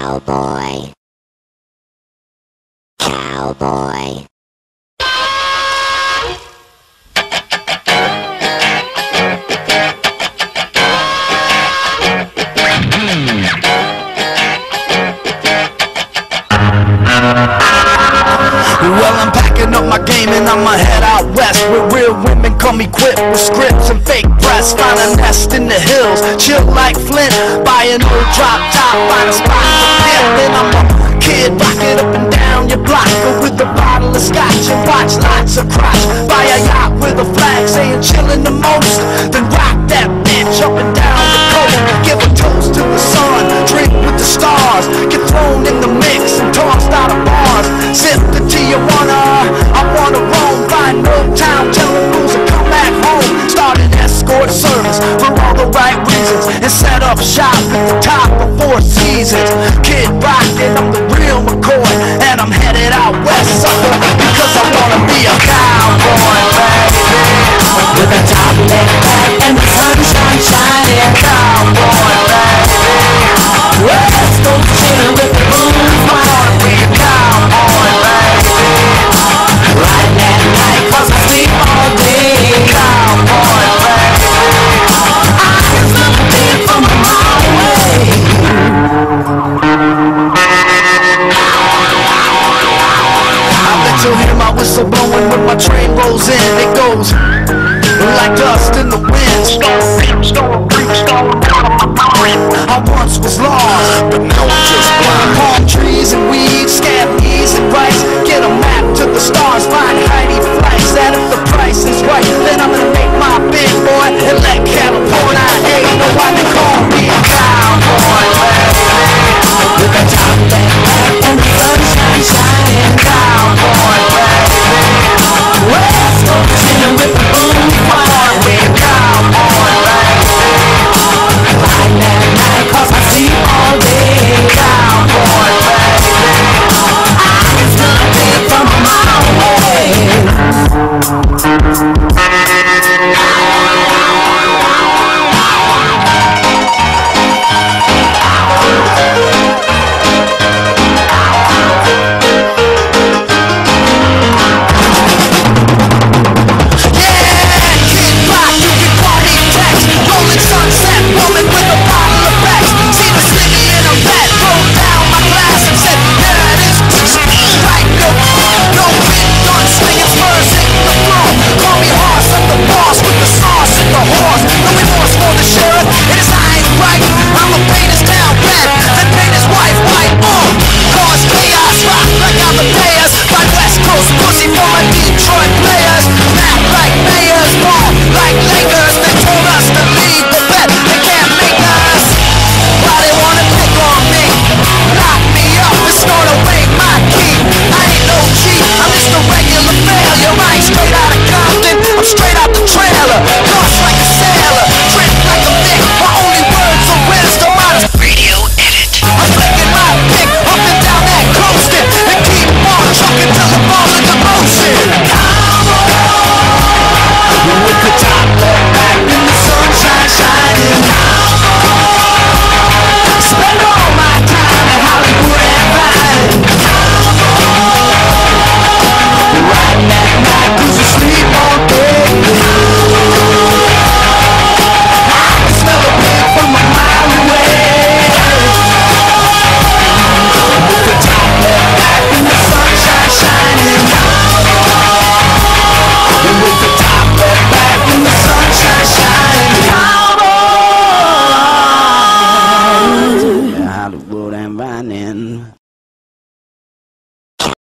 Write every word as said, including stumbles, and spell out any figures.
Cowboy. Cowboy. Well, I'm packing up my game and I'ma head out west, where real women come equipped with scripts and fake breasts. Find a nest in the hills, chill like Flint. Buy an old drop top, find a spot to dip. Then I'm a kid, rock it up and down your block, go with a bottle of scotch and watch lots of crotch. Buy a yacht with a flag saying chillin' the most, then rock that bitch up and down the coast. Give a toast to the sun, drink with the stars, get thrown in the mix and tossed out of bars. Sip the Tijuana, I wanna roam, find no town, tell the rules and come back home. Start an escort service for all the right reasons, and set up shop at the top of Four Seasons. Kid Rock and I'm the real McCoy, and I'm headed out west, sucker, because I wanna be a cowboy, baby. With a top left back and the sunshine shining. Cowboy, baby. West Coast chillin' with the blues, I wanna be a cowboy, baby. Riding at night 'cause I sleep all day. Cowboy, baby. I can smell the beat from a mile away. I bet you'll hear my whistle blowing when my train rolls in. It goes like dust in the wind. I once was lost, but now I'm just